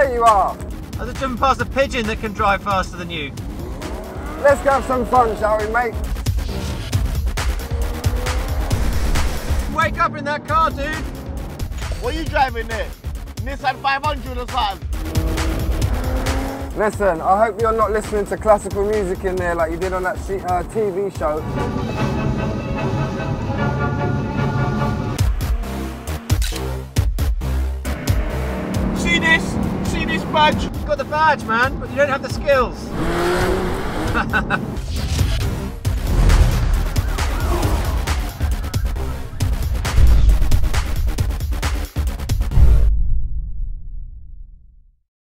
Yeah, you are. I was driven past a pigeon that can drive faster than you. Let's have some fun, shall we, mate? Wake up in that car, dude. What are you driving there? Nissan 500 or something? Listen, I hope you're not listening to classical music in there like you did on that TV show. See this? See this badge? You've got the badge, man, but you don't have the skills.